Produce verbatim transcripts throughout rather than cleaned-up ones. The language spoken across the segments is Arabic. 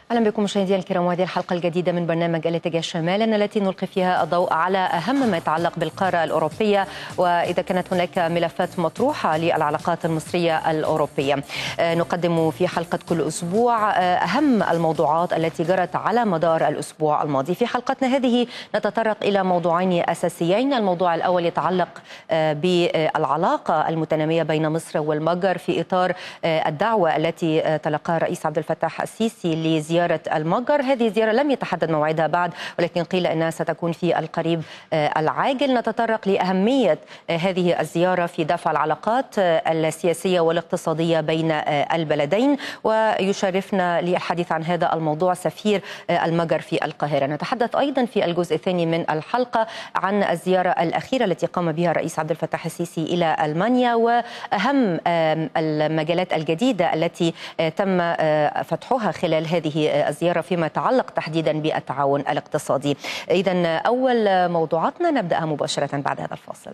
أهلا بكم مشاهدينا الكرام، وهذه الحلقة الجديدة من برنامج الاتجاه شمالا التي نلقي فيها الضوء على أهم ما يتعلق بالقارة الأوروبية، وإذا كانت هناك ملفات مطروحة للعلاقات المصرية الأوروبية. نقدم في حلقة كل أسبوع أهم الموضوعات التي جرت على مدار الأسبوع الماضي. في حلقتنا هذه نتطرق إلى موضوعين أساسيين. الموضوع الأول يتعلق بالعلاقة المتنامية بين مصر والمجر في إطار الدعوة التي تلقاها الرئيس عبد الفتاح السيسي لزيارة زيارة المجر. هذه الزيارة لم يتحدد موعدها بعد، ولكن قيل أنها ستكون في القريب العاجل. نتطرق لأهمية هذه الزيارة في دفع العلاقات السياسية والاقتصادية بين البلدين، ويشرفنا للحديث عن هذا الموضوع سفير المجر في القاهرة. نتحدث أيضا في الجزء الثاني من الحلقة عن الزيارة الأخيرة التي قام بها الرئيس عبد الفتاح السيسي إلى ألمانيا، وأهم المجالات الجديدة التي تم فتحها خلال هذه الزيارة فيما يتعلق تحديدا بالتعاون الاقتصادي. إذن أول موضوعاتنا نبدأها مباشرة بعد هذا الفاصل.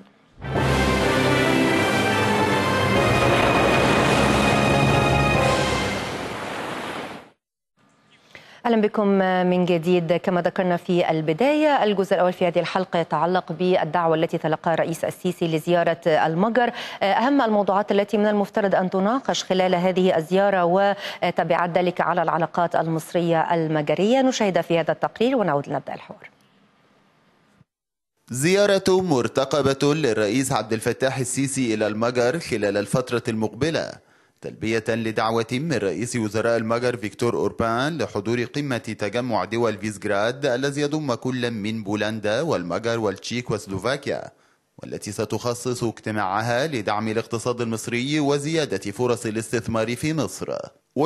أهلا بكم من جديد. كما ذكرنا في البداية، الجزء الأول في هذه الحلقة يتعلق بالدعوة التي تلقاها الرئيس السيسي لزيارة المجر. أهم الموضوعات التي من المفترض أن تناقش خلال هذه الزيارة وتبعات ذلك على العلاقات المصرية المجرية نشاهد في هذا التقرير ونعود لنبدأ الحوار. زيارة مرتقبة للرئيس عبد الفتاح السيسي إلى المجر خلال الفترة المقبلة، تلبية لدعوة من رئيس وزراء المجر فيكتور أوربان لحضور قمة تجمع دول فيسغراد الذي يضم كل من بولندا والمجر والتشيك وسلوفاكيا، والتي ستخصص اجتماعها لدعم الاقتصاد المصري وزيادة فرص الاستثمار في مصر.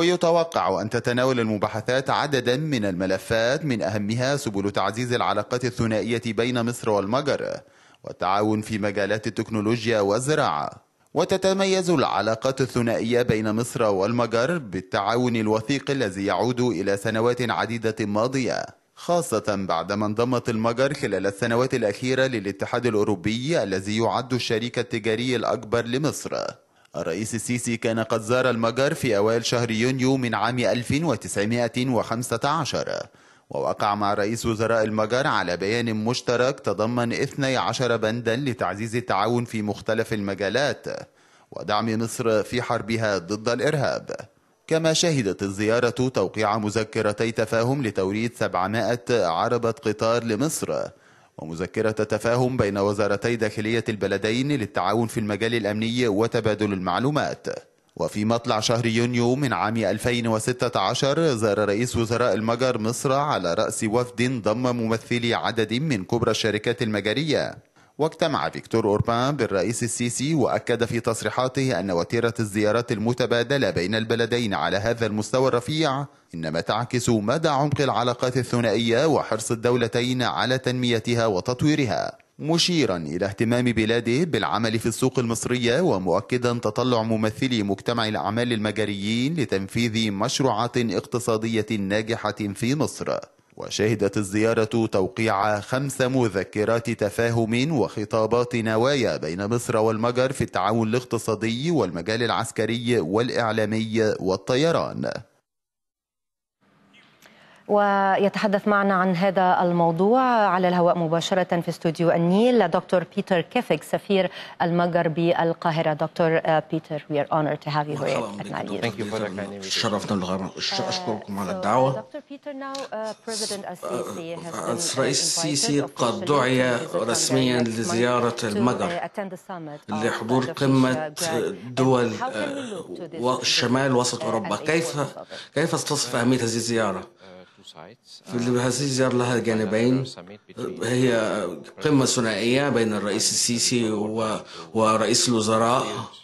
ويتوقع أن تتناول المباحثات عددا من الملفات، من أهمها سبل تعزيز العلاقات الثنائية بين مصر والمجر والتعاون في مجالات التكنولوجيا والزراعة. وتتميز العلاقات الثنائية بين مصر والمجر بالتعاون الوثيق الذي يعود إلى سنوات عديدة ماضية، خاصة بعدما انضمت المجر خلال السنوات الأخيرة للاتحاد الأوروبي الذي يعد الشريك التجاري الأكبر لمصر. الرئيس السيسي كان قد زار المجر في أوائل شهر يونيو من عام ألف وتسعمائة وخمسة عشر، ووقع مع رئيس وزراء المجر على بيان مشترك تضمن اثني عشر بندا لتعزيز التعاون في مختلف المجالات ودعم مصر في حربها ضد الإرهاب. كما شهدت الزيارة توقيع مذكرتي تفاهم لتوريد سبعمائة عربة قطار لمصر، ومذكرة تفاهم بين وزارتي داخلية البلدين للتعاون في المجال الأمني وتبادل المعلومات. وفي مطلع شهر يونيو من عام ألفين وستة عشر زار رئيس وزراء المجر مصر على رأس وفد ضم ممثلي عدد من كبرى الشركات المجرية، واجتمع فيكتور أوربان بالرئيس السيسي، وأكد في تصريحاته أن وتيرة الزيارات المتبادلة بين البلدين على هذا المستوى الرفيع إنما تعكس مدى عمق العلاقات الثنائية وحرص الدولتين على تنميتها وتطويرها، مشيرا إلى اهتمام بلاده بالعمل في السوق المصرية، ومؤكدا تطلع ممثلي مجتمع الأعمال المجريين لتنفيذ مشروعات اقتصادية ناجحة في مصر. وشهدت الزيارة توقيع خمس مذكرات تفاهم وخطابات نوايا بين مصر والمجر في التعاون الاقتصادي والمجال العسكري والإعلامي والطيران. ويتحدث معنا عن هذا الموضوع على الهواء مباشرة في استوديو النيل دكتور بيتر كيفيك سفير المجر بالقاهرة. دكتور بيتر, we are honored to have you here at Nile. Thank you for the kind invitation. شرفنا بالغرب. أشكركم على الدعوة. الرئيس السيسي قد دعي رسميا لزيارة المجر لحضور قمة دول الشمال وسط أوروبا. كيف كيف تصف أهمية هذه الزيارة؟ في هذه الزيارة لها جانبين، هي قمة ثنائية بين الرئيس السيسي ورئيس الوزراء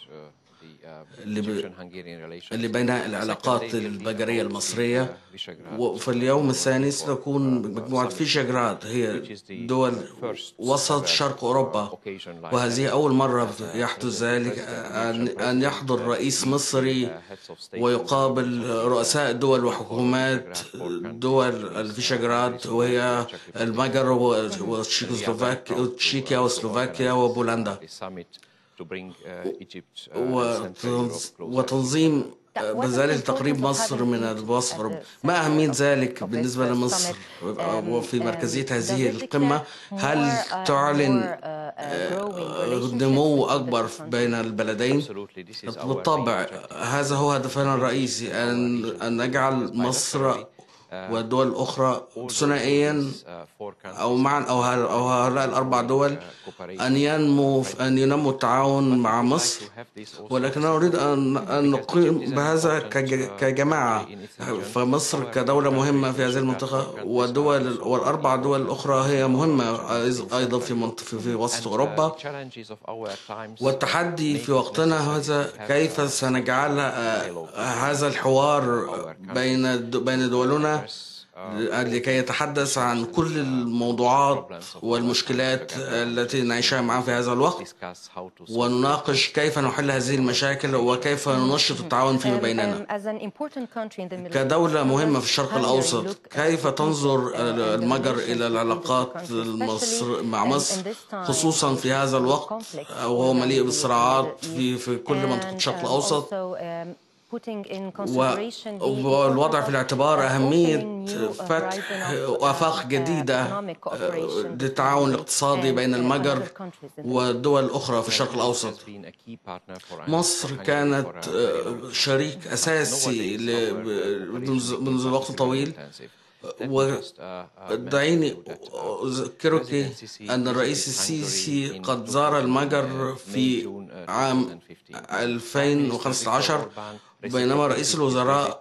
اللي بين العلاقات المجرية المصرية، وفي اليوم الثاني ستكون مجموعة فيشغراد، هي دول وسط شرق أوروبا، وهذه أول مرة يحدث ذلك أن يحضر رئيس مصري ويقابل رؤساء دول وحكومات دول الفيشغراد، وهي المجر وتشيكيا وسلوفاكيا وبولندا. وتنظيم بذلك تقريب مصر من الوسط أوروبا. ما أهمية ذلك بالنسبة لمصر وفي مركزية هذه القمة؟ هل تعلن نمو أكبر بين البلدين؟ بالطبع هذا هو هدفنا الرئيسي، أن أن نجعل مصر والدول الأخرى ثنائيا أو معا أو هؤلاء الأربع دول أن ينمو أن ينمو التعاون مع مصر، ولكن أريد أن أن نقيم بهذا كجماعة. فمصر كدولة مهمة في هذه المنطقة، والدول والأربع دول الأخرى هي مهمة أيضا في منطقة في وسط أوروبا. والتحدي في وقتنا هذا كيف سنجعل هذا الحوار بين بين دولنا لكي يتحدث عن كل الموضوعات والمشكلات التي نعيشها معها في هذا الوقت، ونناقش كيف نحل هذه المشاكل وكيف ننشط التعاون فيما بيننا. كدولة مهمة في الشرق الأوسط، كيف تنظر المجر إلى العلاقات مصر مع مصر، خصوصا في هذا الوقت وهو مليء بالصراعات في في كل منطقة الشرق الأوسط، والوضع في الاعتبار أهمية فتح آفاق جديدة للتعاون الاقتصادي بين المجر والدول الأخرى في الشرق الأوسط. مصر كانت شريك أساسي منذ وقت طويل، ودعيني أذكرك أن الرئيس السيسي قد زار المجر في عام ألفين وخمسة عشر، بينما رئيس الوزراء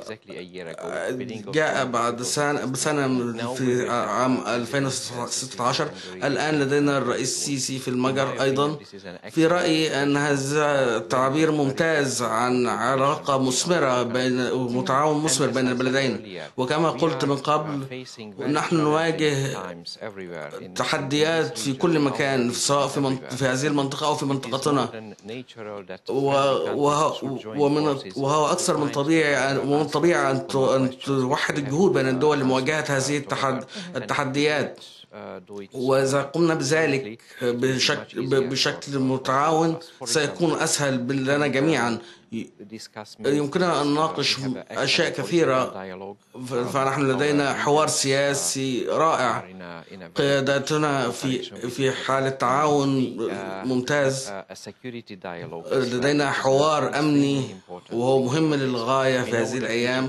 جاء بعد سنة بسنة في عام ألفين وستة عشر. الآن لدينا الرئيس السيسي في المجر أيضا. في رأيي أن هذا تعبير ممتاز عن علاقة مثمرة بين ومتعاون مثمر بين البلدين. وكما قلت من قبل، نحن نواجه تحديات في كل مكان، سواء في, منط... في هذه المنطقة أو في منطقتنا، وهو, ومن... وهو أكثر من طبيعي ومن طبيعي أن توحد الجهود بين الدول لمواجهة هذه التحد... التحديات. وإذا قمنا بذلك بشكل, بشكل متعاون سيكون أسهل لنا جميعا. يمكننا أن نناقش أشياء كثيرة، فنحن لدينا حوار سياسي رائع، قياداتنا في في حالة تعاون ممتاز، لدينا حوار أمني وهو مهم للغاية في هذه الأيام.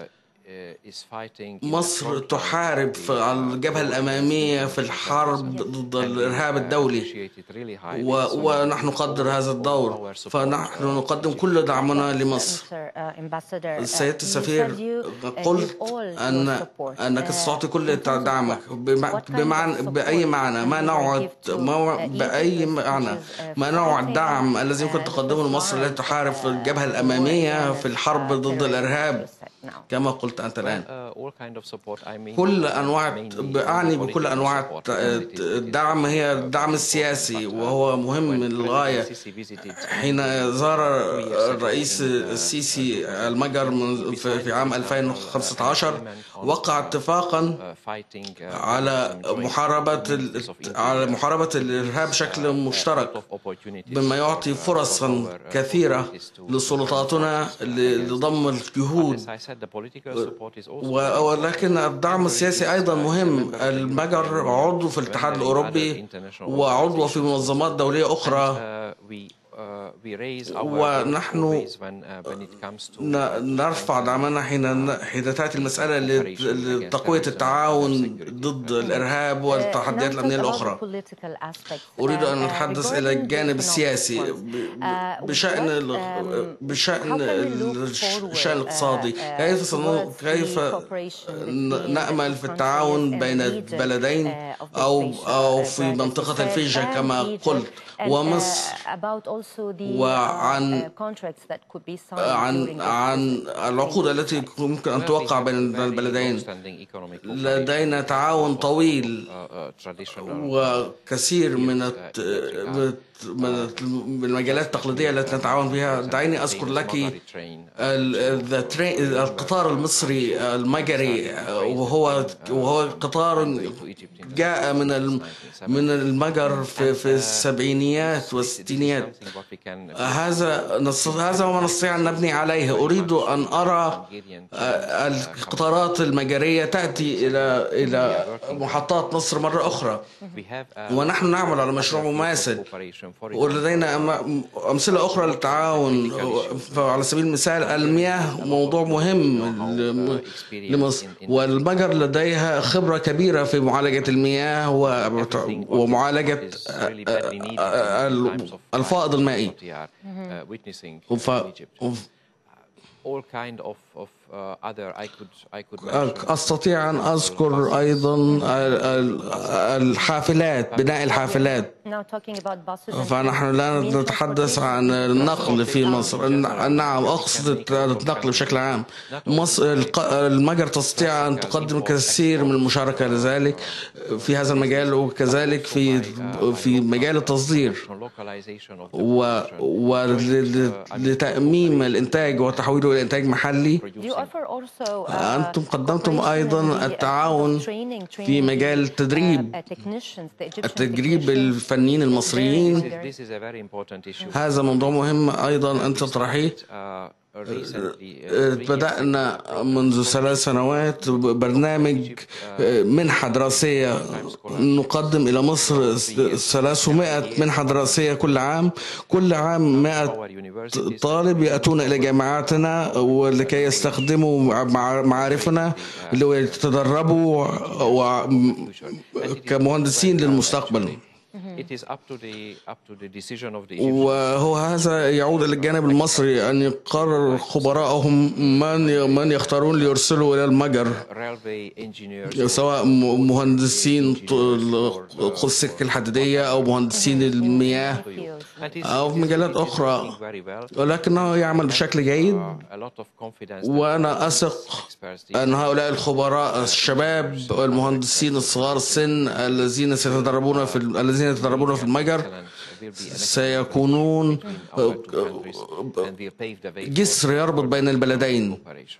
مصر تحارب على الجبهة الأمامية في الحرب ضد الإرهاب الدولي، ونحن نقدر هذا الدور، فنحن نقدم كل دعمنا لمصر. السيد السفير، قلت أن أنك ستعطي كل دعمك بمعنى بأي معنى ما نوع ما بأي معنى ما نوع الدعم الذي يمكن تقدمه لمصر التي تحارب في الجبهة الأمامية في الحرب ضد الإرهاب كما قلت أنت الآن. كل أنواع، أعني بكل أنواع الدعم، هي الدعم السياسي وهو مهم للغاية. حين زار الرئيس السيسي المجر في عام ألفين وخمسة عشر وقع اتفاقا على محاربة على محاربة الإرهاب بشكل مشترك، بما يعطي فرصا كثيرة لسلطاتنا لضم الجهود. ولكن الدعم السياسي أيضا مهم. المجر عضو في الاتحاد الأوروبي وعضو في منظمات دولية أخرى، ونحن نرفع دعمنا حين حين تأتي المسألة لتقوية التعاون ضد الإرهاب والتحديات الأمنية الأخرى. أريد أن أتحدث إلى الجانب السياسي بشأن بشأن الشأن الاقتصادي. كيف كيف نأمل في التعاون بين البلدين أو أو في منطقة الفيجا كما قلت، ومصر، وعن عن عن العقود التي يمكن أن توقع بين البلدين. لدينا تعاون طويل وكثير من من المجالات التقليدية التي نتعاون بها. دعيني أذكر لك القطار المصري المجري، وهو وهو قطار جاء من من المجر في في السبعينيات والستينيات. هذا هذا هو ما نستطيع أن نبني عليه. أريد أن أرى القطارات المجرية تأتي إلى إلى محطات مصر مرة أخرى، ونحن نعمل على مشروع مماثل، ولدينا أمثلة أخرى للتعاون. على سبيل المثال المياه موضوع مهم لمصر، والمجر لديها خبرة كبيرة في معالجة المياه ومعالجة الفائض المائي. أستطيع أن أذكر أيضا الحافلات، بناء الحافلات. فنحن لا نتحدث عن النقل في مصر، نعم أقصد النقل بشكل عام. مصر المجر تستطيع أن تقدم كثير من المشاركة لذلك في هذا المجال، وكذلك في في مجال التصدير ولتأميم الإنتاج وتحويله إلى إنتاج محلي. أنتم قدمتم أيضا التعاون في مجال التدريب التدريب الفنيين المصريين. هذا موضوع مهم أيضا أنت تطرحيه. بدأنا منذ ثلاث سنوات برنامج منحة دراسية، نقدم إلى مصر ثلاثمائة منحة دراسية كل عام. كل عام مائة طالب يأتون إلى جامعاتنا ولكي يستخدموا معارفنا ليتدربوا كمهندسين للمستقبل. وهو هذا يعود إلى الجانب المصري أن يقرر خبراءهم من من يختارون ليرسلوا إلى المجر، سواء مهندسين السكك الحديدية أو مهندسين المياه أو في مجالات أخرى، ولكنه يعمل بشكل جيد. وأنا أثق أن هؤلاء الخبراء الشباب والمهندسين الصغار السن الذين سيتدربون في الذين يتدربون في المجر سيكونون جسر يربط بين البلدين.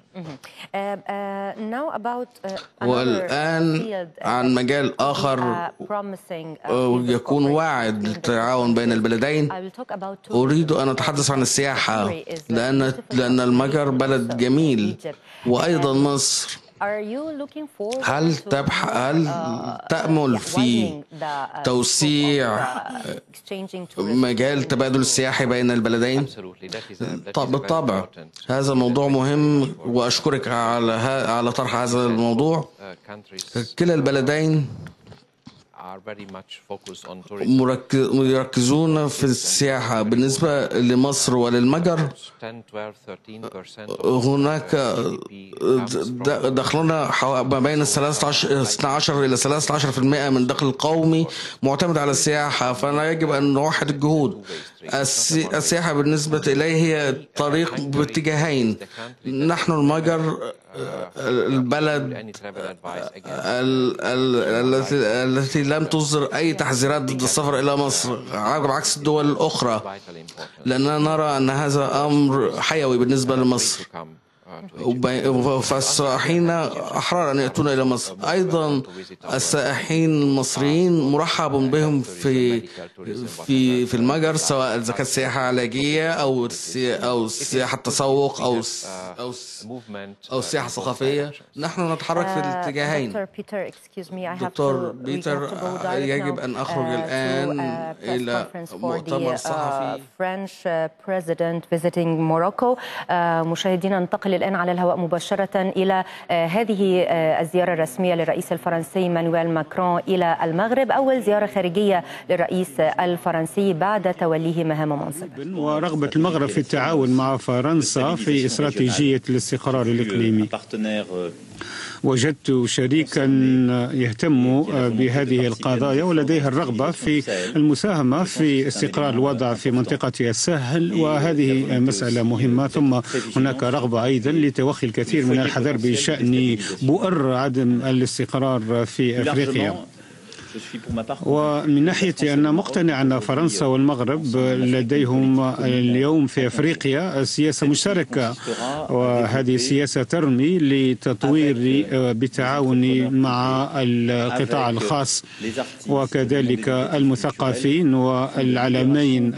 والآن عن مجال آخر يكون واعد للتعاون بين البلدين. أريد أن أتحدث عن السياحة، لأن لأن المجر بلد جميل، وأيضا مصر. هل تبح... هل تأمل في توسيع مجال التبادل السياحي بين البلدين؟ بالطبع هذا موضوع مهم، وأشكرك على على طرح هذا الموضوع. كلا البلدين مركزون في السياحة. بالنسبة لمصر وللمجر هناك دخلنا ما بين اثني عشر إلى ثلاثة عشر بالمئة من الدخل القومي معتمد على السياحة، فأنا يجب أن نوحد الجهود. السياحة بالنسبة إليه هي طريق باتجاهين. نحن المجر البلد التي لم تصدر أي تحذيرات ضد السفر إلى مصر بعكس الدول الأخرى، لأننا نرى أن هذا أمر حيوي بالنسبة لمصر، فالسائحين أحرار أن يأتون إلى مصر. أيضا السائحين المصريين مرحب بهم في في في المجر، سواء إذا كانت سياحة علاجية أو أو سياحة تسوق أو أو أو سياحة ثقافية. نحن نتحرك في الاتجاهين. دكتور بيتر، يجب أن أخرج الآن إلى مؤتمر صحفي. مشاهدينا، ننتقل الآن على الهواء مباشرة إلى هذه الزيارة الرسمية للرئيس الفرنسي إيمانويل ماكرون إلى المغرب، أول زيارة خارجية للرئيس الفرنسي بعد توليه مهام منصبه. ورغبة المغرب في التعاون مع فرنسا في استراتيجية الاستقرار الإقليمي. وجدت شريكا يهتم بهذه القضايا ولديه الرغبة في المساهمة في استقرار الوضع في منطقة الساحل، وهذه مسألة مهمة. ثم هناك رغبة أيضا لتوخي الكثير من الحذر بشأن بؤر عدم الاستقرار في أفريقيا. ومن ناحية أنا مقتنع أن فرنسا والمغرب لديهم اليوم في أفريقيا سياسة مشتركة، وهذه سياسة ترمي لتطوير بالتعاون مع القطاع الخاص وكذلك المثقفين والعالمين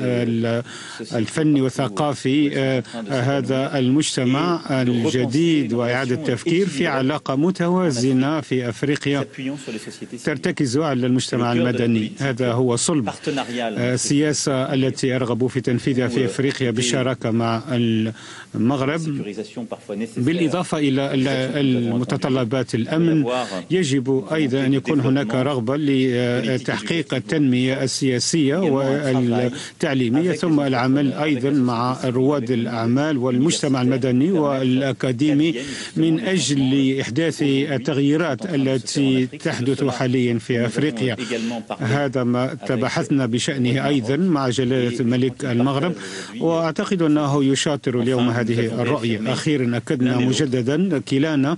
الفني والثقافي. هذا المجتمع الجديد وإعادة التفكير في علاقة متوازنة في أفريقيا ترتكز على المجتمع المدني. هذا هو صلب السياسة التي أرغب في تنفيذها في أفريقيا بالشراكة مع المغرب. بالإضافة إلى المتطلبات الأمن، يجب أيضا أن يكون هناك رغبة لتحقيق التنمية السياسية والتعليمية، ثم العمل أيضا مع رواد الأعمال والمجتمع المدني والأكاديمي من أجل إحداث التغييرات التي تحدث حاليا في أفريقيا. هذا ما تبحثنا بشأنه أيضا مع جلالة الملك المغرب، وأعتقد أنه يشاطر اليوم هذه الرؤية. أخيرا أكدنا مجددا كلانا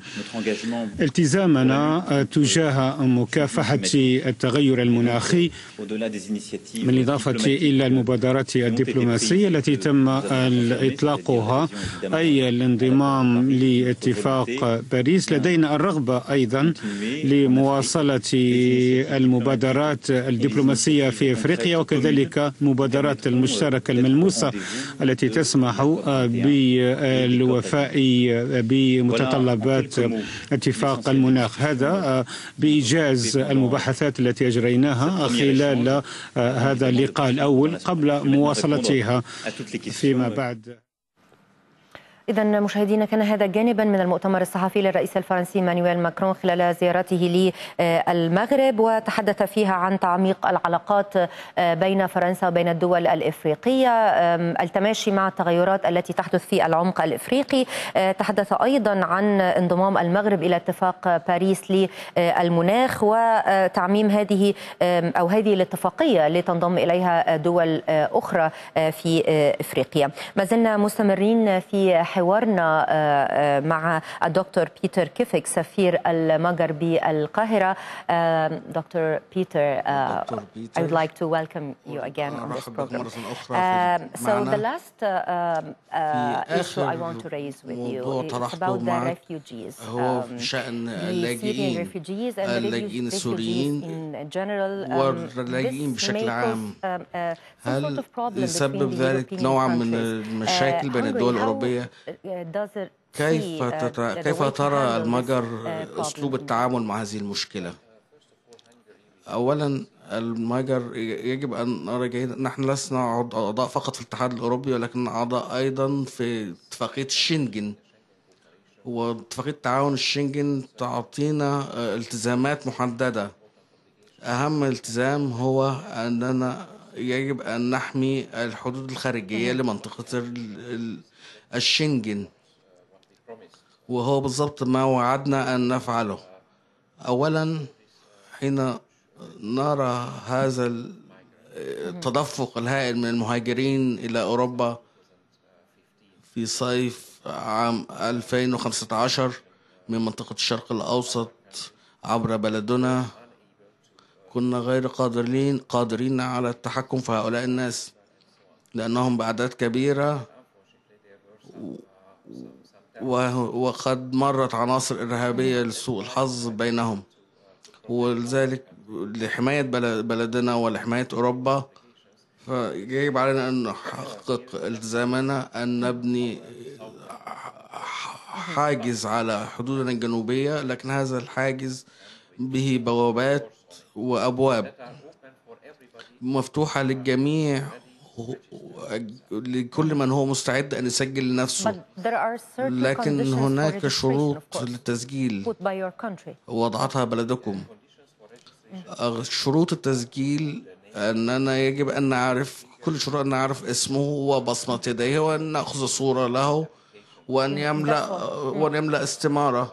التزامنا تجاه مكافحة التغير المناخي، بالإضافة إلى المبادرات الدبلوماسية التي تم إطلاقها أي الانضمام لاتفاق باريس. لدينا الرغبة أيضا لمواصلة المبادرات الدبلوماسية في أفريقيا وكذلك المبادرات المشتركة الملموسة التي تسمح بالوفاء بمتطلبات اتفاق المناخ. هذا بإيجاز المباحثات التي أجريناها خلال هذا اللقاء الأول قبل مواصلتها فيما بعد. إذا مشاهدينا، كان هذا جانبا من المؤتمر الصحفي للرئيس الفرنسي مانويل ماكرون خلال زيارته للمغرب، وتحدث فيها عن تعميق العلاقات بين فرنسا وبين الدول الإفريقية، التماشي مع التغيرات التي تحدث في العمق الإفريقي. تحدث أيضا عن انضمام المغرب إلى اتفاق باريس للمناخ وتعميم هذه أو هذه الاتفاقية لتنضم إليها دول أخرى في إفريقيا. ما زلنا مستمرين في حوارنا مع الدكتور بيتر كيفيك سفير المجر بالقاهرة. دكتور بيتر, I would like to welcome you again on this program. Uh, so the last uh, uh, issue I want to raise with you is about the refugees, هو بشأن اللاجئين اللاجئين السوريين واللاجئين بشكل عام. هل يسبب ذلك نوعا من المشاكل بين الدول الأوروبية؟ كيف كيف ترى المجر أسلوب التعامل مع هذه المشكلة؟ أولا، المجر يجب أن نرى جيدا نحن لسنا أعضاء فقط في الاتحاد الأوروبي، ولكن أعضاء أيضا في اتفاقية الشنغن، واتفاقية تعاون الشنغن تعطينا التزامات محددة. أهم التزام هو أننا يجب أن نحمي الحدود الخارجية لمنطقة الشنغن، وهو بالضبط ما وعدنا أن نفعله. أولا، حين نرى هذا التدفق الهائل من المهاجرين إلى أوروبا في صيف عام ألفين وخمسة عشر من منطقة الشرق الأوسط عبر بلدنا، كنا غير قادرين قادرين على التحكم في هؤلاء الناس لأنهم بأعداد كبيرة، وقد مرت عناصر إرهابية لسوء الحظ بينهم. ولذلك لحماية بلدنا ولحماية أوروبا فيجب علينا أن نحقق التزامنا أن نبني حاجز على حدودنا الجنوبية، لكن هذا الحاجز به بوابات وأبواب مفتوحة للجميع، لكل من هو مستعد أن يسجل نفسه. لكن هناك شروط للتسجيل وضعتها بلدكم. شروط التسجيل أننا يجب أن نعرف كل شروط، أن نعرف اسمه وبصمة يديه، وأن نأخذ صورة له، وأن يملأ وأن يملأ استمارة.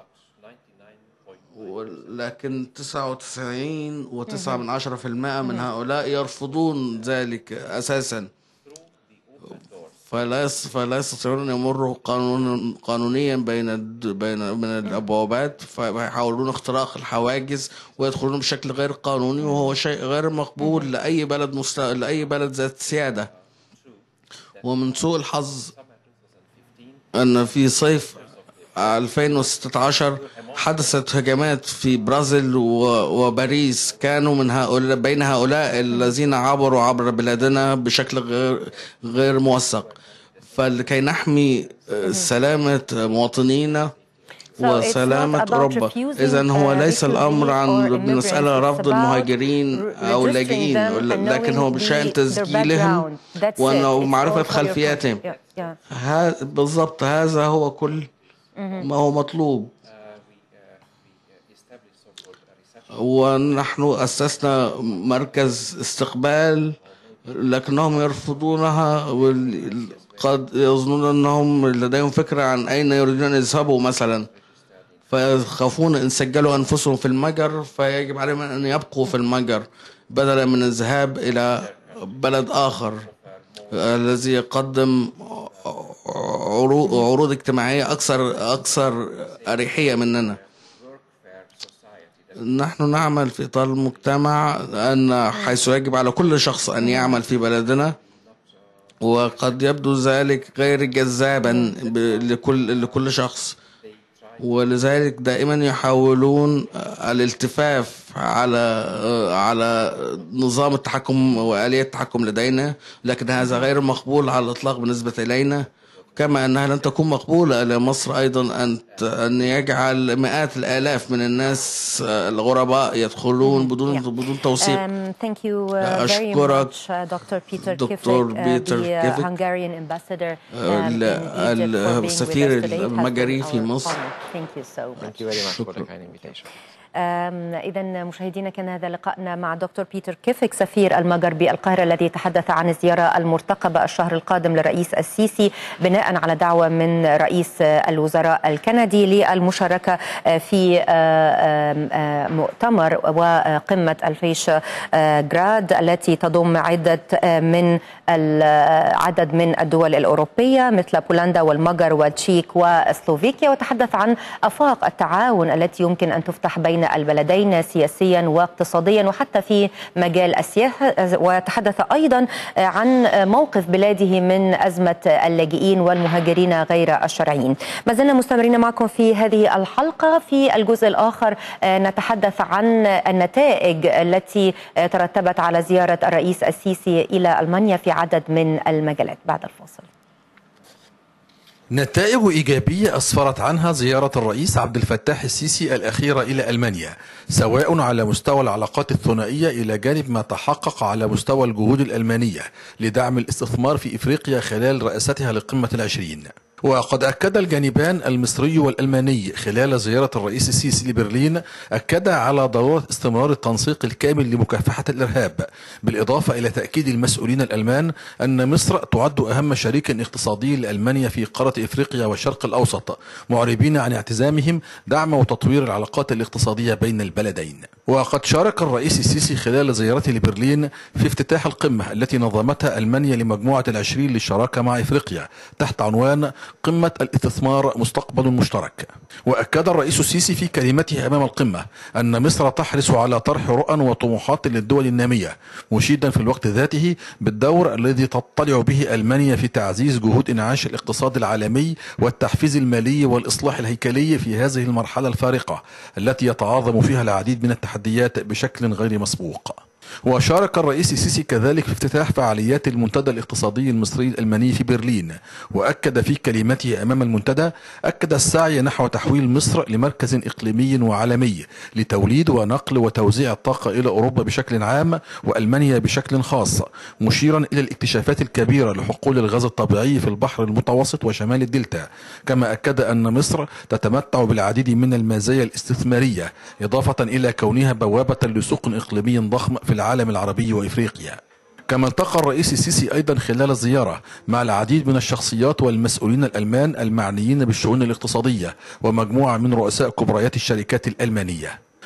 لكن تسعة وتسعين وتسعة من عشرة في المائة من هؤلاء يرفضون ذلك أساسا. فلا فلا يستطيعون أن يمروا قانون قانونيا بين بين من الابوابات، فيحاولون اختراق الحواجز ويدخلون بشكل غير قانوني، وهو شيء غير مقبول لاي بلد مست... لاي بلد ذات سياده. ومن سوء الحظ ان في صيف ألفين وستة عشر حدثت هجمات في برازيل وباريس، كانوا من هؤلاء بين هؤلاء الذين عبروا عبر بلادنا بشكل غير غير موثق. فلكي نحمي سلامة مواطنينا وسلامة أوروبا، إذن هو ليس الأمر عن مسألة رفض المهاجرين أو اللاجئين، لكن هو بشأن تسجيلهم ومعرفة خلفياتهم. بالضبط، هذا هو كل ما هو مطلوب. ونحن أسسنا مركز استقبال لكنهم يرفضونها، وقد يظنون أنهم لديهم فكرة عن أين يريدون أن يذهبوا مثلا، فيخافون إن سجلوا أنفسهم في المجر فيجب عليهم أن يبقوا في المجر بدلا من الذهاب إلى بلد آخر الذي يقدم عروض اجتماعية أكثر أكثر أريحية مننا. نحن نعمل في إطار المجتمع أن حيث يجب على كل شخص أن يعمل في بلدنا، وقد يبدو ذلك غير جذابا لكل لكل شخص، ولذلك دائما يحاولون الالتفاف على على نظام التحكم وآلية التحكم لدينا، لكن هذا غير مقبول على الإطلاق بالنسبة إلينا، كما أنها لن تكون مقبولة لمصر أيضا أن أن يجعل مئات الآلاف من الناس الغرباء يدخلون بدون بدون توثيق. أشكرك دكتور بيتر كيفيك، السفير المجري في مصر. شكرا. إذا مشاهدينا، كان هذا لقاءنا مع دكتور بيتر كيفيك سفير المجر بالقاهرة، الذي تحدث عن الزيارة المرتقبة الشهر القادم للرئيس السيسي بناء على دعوة من رئيس الوزراء الكندي للمشاركة في مؤتمر وقمة الفيش جراد التي تضم عدة من عدد من الدول الأوروبية مثل بولندا والمجر والتشيك وسلوفيكيا، وتحدث عن آفاق التعاون التي يمكن أن تفتح بين البلدين سياسيا واقتصاديا وحتى في مجال السياحة، وتحدث أيضا عن موقف بلاده من أزمة اللاجئين والمهاجرين غير الشرعيين. ما زلنا مستمرين معكم في هذه الحلقة. في الجزء الآخر نتحدث عن النتائج التي ترتبت على زيارة الرئيس السيسي إلى ألمانيا في عدد من المجالات بعد الفاصل. نتائج إيجابية أسفرت عنها زيارة الرئيس عبد الفتاح السيسي الأخيرة إلى ألمانيا، سواء على مستوى العلاقات الثنائية إلى جانب ما تحقق على مستوى الجهود الألمانية لدعم الاستثمار في إفريقيا خلال رئاستها لقمة العشرين. وقد أكد الجانبان المصري والألماني خلال زيارة الرئيس السيسي لبرلين أكد على ضرورة استمرار التنسيق الكامل لمكافحة الإرهاب، بالإضافة إلى تأكيد المسؤولين الألمان أن مصر تعد أهم شريك اقتصادي لألمانيا في قارة إفريقيا والشرق الأوسط، معربين عن اعتزامهم دعم وتطوير العلاقات الاقتصادية بين البلدين. وقد شارك الرئيس السيسي خلال زيارته لبرلين في افتتاح القمة التي نظمتها ألمانيا لمجموعة العشرين للشراكة مع إفريقيا تحت عنوان قمة الاستثمار مستقبل مشترك. وأكد الرئيس السيسي في كلمته أمام القمة أن مصر تحرص على طرح رؤى وطموحات للدول النامية، مشيدا في الوقت ذاته بالدور الذي تطلع به ألمانيا في تعزيز جهود إنعاش الاقتصاد العالمي والتحفيز المالي والإصلاح الهيكلي في هذه المرحلة الفارقة التي يتعاظم فيها العديد من التحديات بشكل غير مسبوق. وشارك الرئيس السيسي كذلك في افتتاح فعاليات المنتدى الاقتصادي المصري الألماني في برلين، وأكد في كلمته أمام المنتدى أكد السعي نحو تحويل مصر لمركز إقليمي وعالمي لتوليد ونقل وتوزيع الطاقة إلى أوروبا بشكل عام وألمانيا بشكل خاص، مشيرا إلى الاكتشافات الكبيرة لحقول الغاز الطبيعي في البحر المتوسط وشمال الدلتا. كما أكد أن مصر تتمتع بالعديد من المزايا الاستثمارية، إضافة إلى كونها بوابة لسوق إقليمي ضخم في العالم العربي وإفريقيا. كما التقى الرئيس السيسي أيضا خلال الزيارة مع العديد من الشخصيات والمسؤولين الألمان المعنيين بالشؤون الاقتصادية ومجموعة من رؤساء كبريات الشركات الألمانية.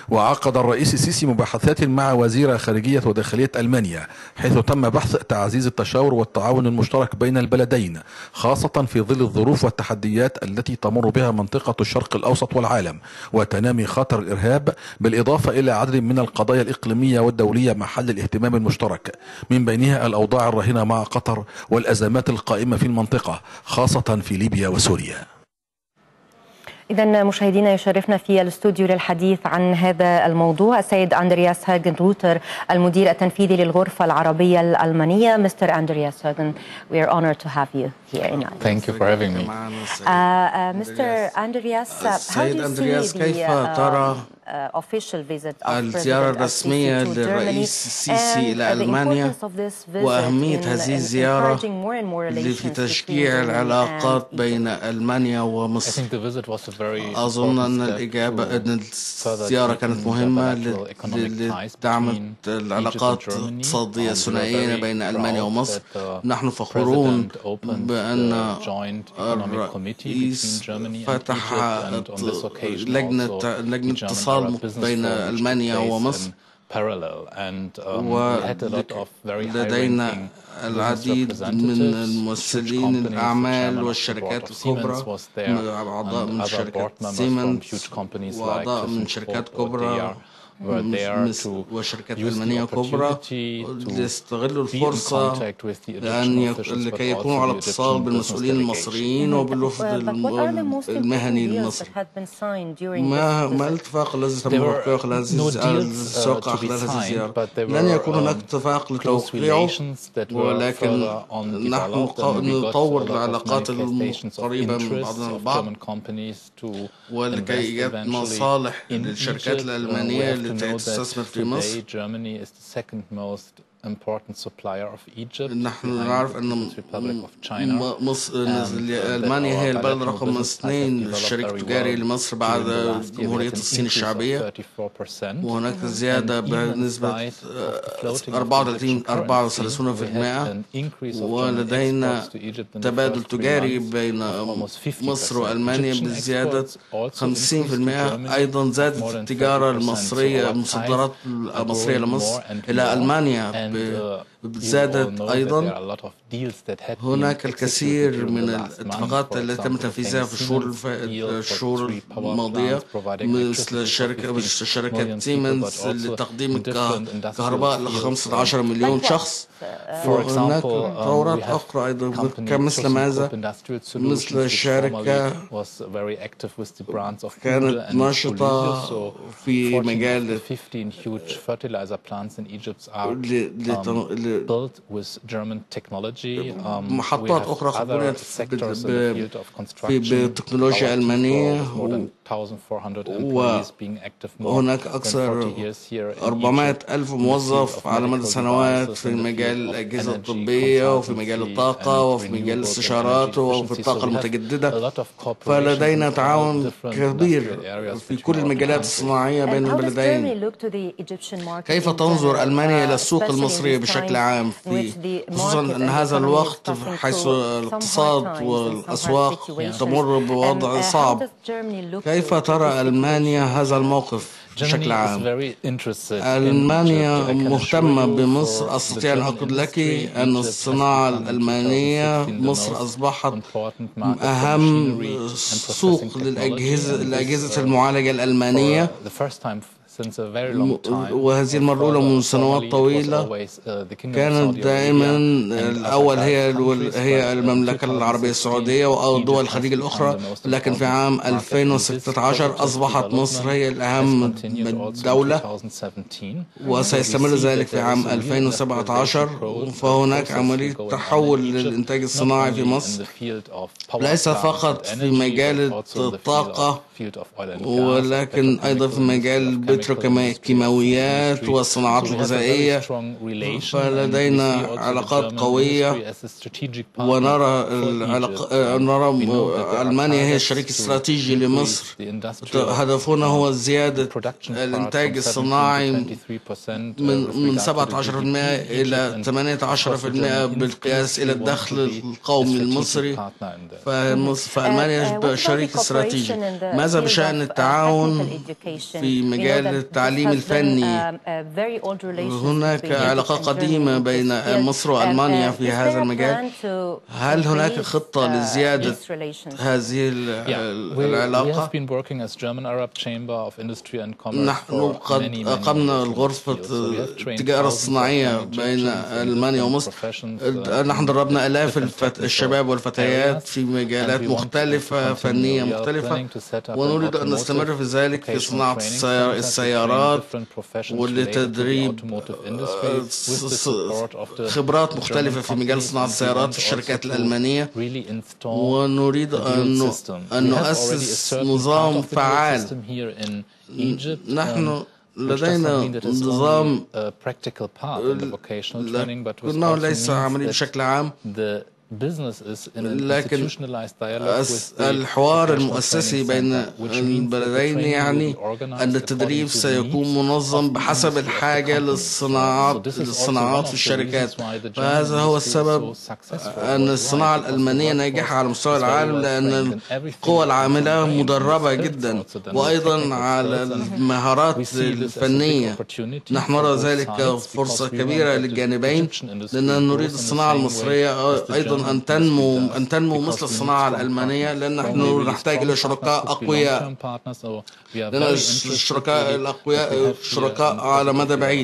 وعقد الرئيس السيسي مباحثات مع وزير خارجية وداخلية ألمانيا، حيث تم بحث تعزيز التشاور والتعاون المشترك بين البلدين، خاصة في ظل الظروف والتحديات التي تمر بها منطقة الشرق الأوسط والعالم، وتنامي خطر الإرهاب، بالإضافة إلى عدد من القضايا الإقليمية والدولية محل الاهتمام المشترك، من بينها الأوضاع الراهنة مع قطر والأزمات القائمة في المنطقة، خاصة في ليبيا وسوريا. إذا مشاهدينا، يشرفنا في الاستوديو للحديث عن هذا الموضوع السيد أندرياس هاغن روتر، المدير التنفيذي للغرفة العربية الألمانية. مستر أندرياس هاغن, we are honored to have you here in Ireland. Thank you for having me. Uh, uh, Mr. Andreas, uh, how do you see the uh, uh, official visit of الزيارة الرسمية للرئيس السيسي إلى ألمانيا وأهمية هذه الزيارة في تشجيع العلاقات بين ألمانيا ومصر؟ أظن أن الإجابة أن الزيارة كانت مهمة لدعم العلاقات الاقتصادية الثنائية بين ألمانيا ومصر. نحن فخورون بأن الرئيس فتح لجنة لجنة اتصال بين ألمانيا ومصر، ولدينا العديد من الممثلين الأعمال والشركات الكبرى، أعضاء من شركة سيمنز وأعضاء من شركات كبرى وشركات ألمانية كبرى، ليستغلوا الفرصة لأن لكي يكونوا على اتصال بالمسؤولين المصريين وبالوفد المهني المصري. ما ما الاتفاق الذي تم توقيعه خلال السوقع خلال هذه الزيارة؟ لن يكون هناك اتفاق لتوقيعه، ولكن نحن نطور العلاقات القريبة من بعضنا البعض، ولكي إيجاد مصالح للشركات الألمانية تستثمر في مصر. نحن نعرف أن مصر ألمانيا هي البلد رقم اثنين للشريك التجاري لمصر بعد جمهورية الصين الشعبية، وهناك زيادة بنسبة أربعة وثلاثين بالمئة، ولدينا تبادل تجاري بين مصر وألمانيا بزيادة خمسين بالمئة. أيضا زادت التجارة المصرية، المصدرات المصرية لمصر إلى ألمانيا زادت أيضا. هناك الكثير من الاتفاقات التي تم تنفيذها في الشهور الشهور الماضية، مثل شركة شركة سيمنز لتقديم الكهرباء ل خمسة عشر مليون شخص. وهناك تطورات أخرى أيضا كمثل ماذا مثل الشركة كانت نشطة في مجال محطات أخرى خبرت بتكنولوجيا ألمانية، وهناك أكثر أربعمائة ألف موظف على مدى سنوات في مجال الأجهزة الطبية وفي مجال الطاقة وفي مجال الاستشارات وفي الطاقة المتجددة. فلدينا تعاون كبير في كل المجالات الصناعية بين البلدين. كيف تنظر ألمانيا إلى السوق المصرية بشكل عام، في خصوصا أن هذا الوقت حيث الاقتصاد والأسواق تمر بوضع صعب؟ كيف ترى ألمانيا هذا الموقف بشكل عام؟ ألمانيا مهتمة بمصر. أستطيع أن أقول لك أن الصناعة الألمانية مصر أصبحت أهم سوق للأجهزة الأجهزة المعالجة الألمانية، وهذه المرة الأولى من سنوات طويلة. كانت دائما الأول هي هي المملكة العربية السعودية أو دول الخليج الأخرى، لكن في عام ألفين وستة عشر أصبحت مصر هي الأهم دولة، وسيستمر ذلك في عام ألفين وسبعة عشر. فهناك عملية تحول للإنتاج الصناعي في مصر، ليس فقط في مجال الطاقة ولكن أيضا في مجال البتروكيماويات والصناعات الغذائية. فلدينا علاقات قوية، ونرى نرى ألمانيا هي الشريك الاستراتيجي لمصر. هدفنا هو زيادة الإنتاج الصناعي من من سبعة عشر بالمئة إلى ثمانية عشر بالمئة بالقياس إلى الدخل القومي المصري. فألمانيا شريك استراتيجي. ماذا بشأن التعاون في مجال التعليم الفني. هناك علاقة قديمة بين مصر وألمانيا في هذا المجال. هل هناك خطة لزيادة هذه العلاقة؟ نحن قد أقمنا الغرفة التجارة الصناعية بين ألمانيا ومصر. نحن دربنا آلاف الشباب والفتيات في مجالات مختلفة فنية مختلفة، ونريد أن نستمر في ذلك في صناعة السيارات ولتدريب خبرات مختلفة في مجال صناعة السيارات في الشركات الألمانية. ونريد أن نؤسس نظام فعال. نحن لدينا نظام لكنه ليس عملي بشكل عام، لكن الحوار المؤسسي بين البلدين يعني أن التدريب سيكون منظم بحسب الحاجة للصناعات للصناعات في الشركات. فهذا هو السبب أن الصناعة الألمانية ناجحة على مستوى العالم، لأن القوى العاملة مدربة جدا، وأيضا على المهارات الفنية. نحن نرى ذلك فرصة كبيرة للجانبين، لأننا نريد الصناعة المصرية أيضا أن تنمو أن تنمو مثل الصناعة الألمانية، لأن نحن نحتاج إلى شركاء أقوياء. لأن الشركاء الأقوياء شركاء على مدى بعيد.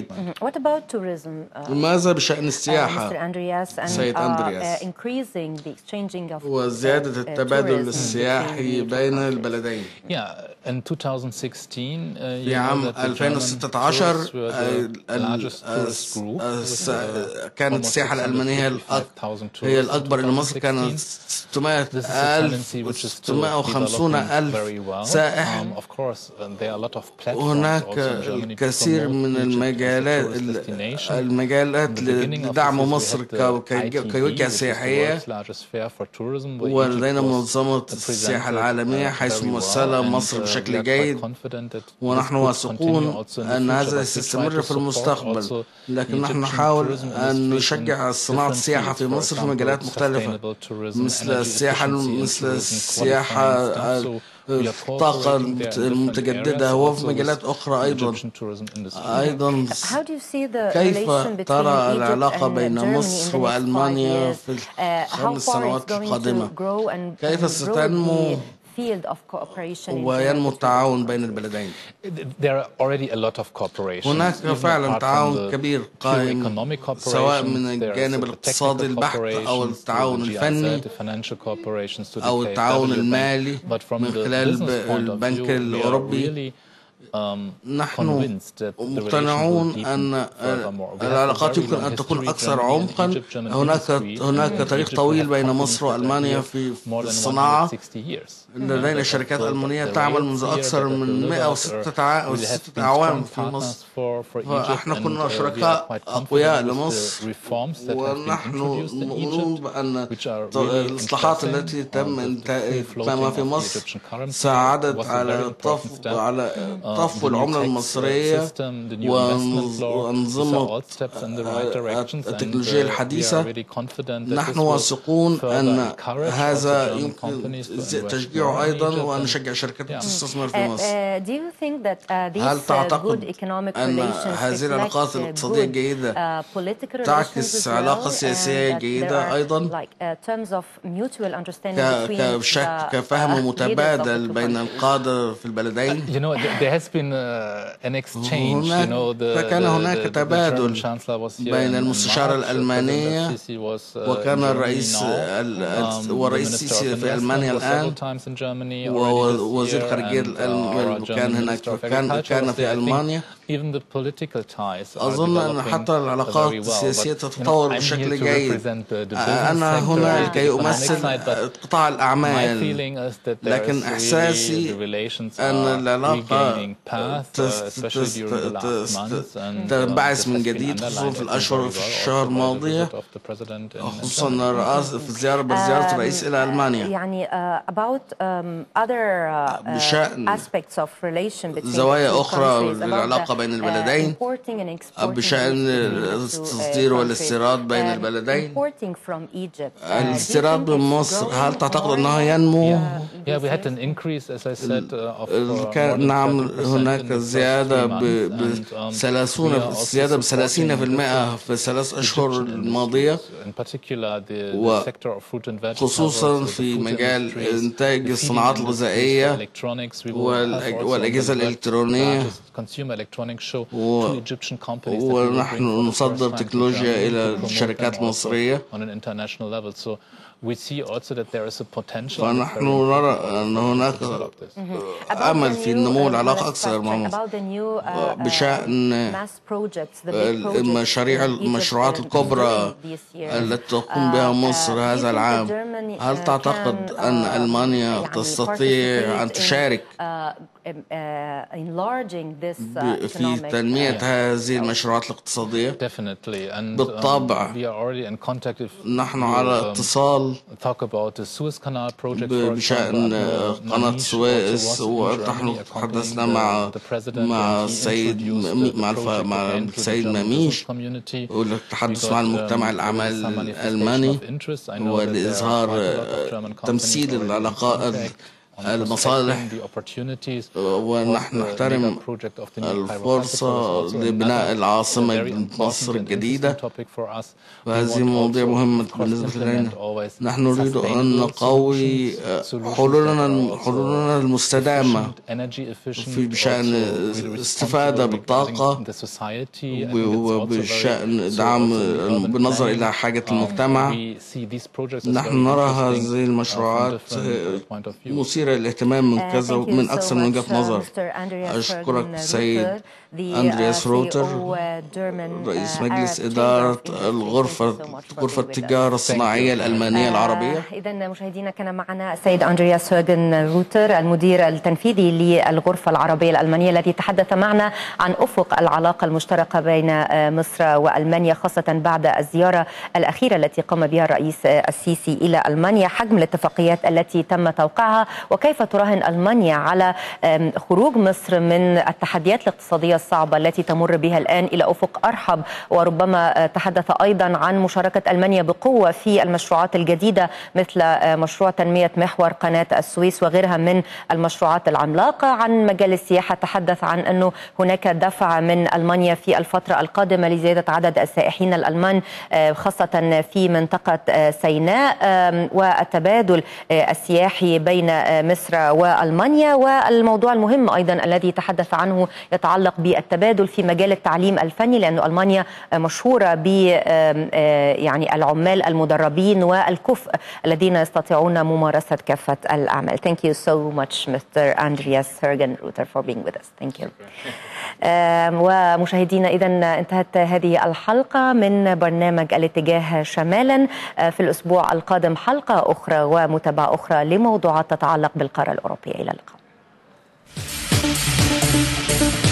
ماذا بشأن السياحة سيد أندرياس وزيادة التبادل السياحي بين البلدين؟ في عام ألفين وستة عشر كانت السياحة الألمانية هي الأكبر إلى مصر، كانت ستمائة ألف ستمائة وخمسين ألف سائح. هناك الكثير من المجالات المجالات لدعم مصر كوجهة سياحية، ولدينا منظمة السياحة العالمية حيث ممثلة مصر بشكل جيد، ونحن واثقون أن هذا سيستمر في المستقبل. لكن نحن نحاول أن نشجع صناعة السياحة في مصر في مجالات مختلفة، مثل السياحة مثل السياحة الطاقة المتجددة وفي مجالات أخرى أيضا. أيضا كيف ترى العلاقة بين مصر وألمانيا في الخمس سنوات القادمة؟ كيف ستنمو وينمو التعاون بين البلدين؟ هناك فعلا تعاون كبير قائم، سواء من الجانب الاقتصادي البحت أو التعاون الفني أو التعاون المالي من خلال البنك الأوروبي. نحن مقتنعون أن العلاقات يمكن أن تكون أكثر عمقا. هناك هناك طريق طويل بين مصر وألمانيا في الصناعة. لدينا شركات ألمانية تعمل منذ أكثر من مئة وستة أعوام في مصر، فإحنا كنا شركاء أقوياء لمصر، ونحن نؤمن بأن الإصلاحات التي تم تم في مصر ساعدت على طف على طفو العملة المصرية وأنظمة التكنولوجيا الحديثة. نحن واثقون أن هذا يمكن تشجيعه أيضا، وأن نشجع شركات تستثمر في مصر. هل تعتقد أن هذه العلاقات الاقتصادية الجيدة تعكس علاقة سياسية جيدة أيضا كفهم متبادل بين القادة في البلدين؟ هناك كان هناك تبادل بين المستشارة الألمانية وكان الرئيس والرئيس السيسي في ألمانيا الآن، ووزير خارجية كان هناك كان كان في ألمانيا. أظن أن حتى العلاقات السياسية تتطور بشكل جيد. أنا هنا كي أمثل قطاع الأعمال، لكن إحساسي أن العلاقة تنبعث من جديد، خصوصا في الأشهر في الشهر الماضية، خصوصا في زيارة بزيارة الرئيس إلى ألمانيا. يعني بشأن زوايا أخرى للعلاقة بين البلدين بشأن التصدير والاستيراد بين البلدين. الاستيراد من مصر هل تعتقد أنه ينمو؟ نعم، هناك زيادة بثلاثون زيادة بثلاثين في المئة في الثلاث أشهر الماضية، وخصوصا في مجال إنتاج الصناعات الغذائية والأجهزة الإلكترونية، ونحن نصدر تكنولوجيا إلى الشركات المصرية. فنحن نرى أن هناك أمل في نمو العلاقة أكثر مع مصر بشأن المشاريع المشروعات الكبرى التي تقوم بها مصر هذا العام. هل تعتقد أن ألمانيا تستطيع أن تشارك في تنمية هذه المشروعات الاقتصادية؟ بالطبع، نحن على اتصال بشأن قناة السويس، ونحن تحدثنا مع مع السيد مع مع السيد ماميش، والتحدث مع المجتمع الأعمال الألماني ولإظهار تمثيل العلاقات المصالح، ونحن نحترم الفرصة لبناء العاصمة مصر الجديدة، وهذه مواضيع مهمة بالنسبة لنا. نحن نريد أن نقوي حلولنا حلولنا المستدامة في بشأن الاستفادة بالطاقة وبشأن دعم بالنظر إلى حاجة المجتمع. نحن نرى هذه المشروعات مثيرة الاهتمام من كذا من أكثر من وجهة نظر. أشكرك سيد أندرياس روتر، رئيس مجلس إدارة الغرفة غرفة التجارة الصناعية الألمانية العربية. إذن مشاهدينا، كان معنا السيد أندرياس هوغن روتر، المدير التنفيذي للغرفة العربية الألمانية، الذي تحدث معنا عن أفق العلاقة المشتركة بين مصر وألمانيا، خاصة بعد الزيارة الأخيرة التي قام بها الرئيس السيسي إلى ألمانيا، حجم الاتفاقيات التي تم توقيعها، وكيف تراهن ألمانيا على خروج مصر من التحديات الاقتصادية الصعبة التي تمر بها الآن إلى أفق أرحب. وربما تحدث أيضا عن مشاركة ألمانيا بقوة في المشروعات الجديدة مثل مشروع تنمية محور قناة السويس وغيرها من المشروعات العملاقة. عن مجال السياحة تحدث عن أنه هناك دفع من ألمانيا في الفترة القادمة لزيادة عدد السائحين الألمان، خاصة في منطقة سيناء، والتبادل السياحي بين مصر وألمانيا. والموضوع المهم أيضا الذي تحدث عنه يتعلق بالتبادل في مجال التعليم الفني، لأن ألمانيا مشهورة ب يعني العمال المدربين والكفء الذين يستطيعون ممارسة كافة الأعمال. Thank you so much Mister Andreas Hergenrother for being with us. Thank you. ومشاهدينا، إذن انتهت هذه الحلقة من برنامج الاتجاه شمالا. في الأسبوع القادم حلقة أخرى ومتابعة أخرى لموضوعات تتعلق بالقارة الأوروبية. إلى اللقاء.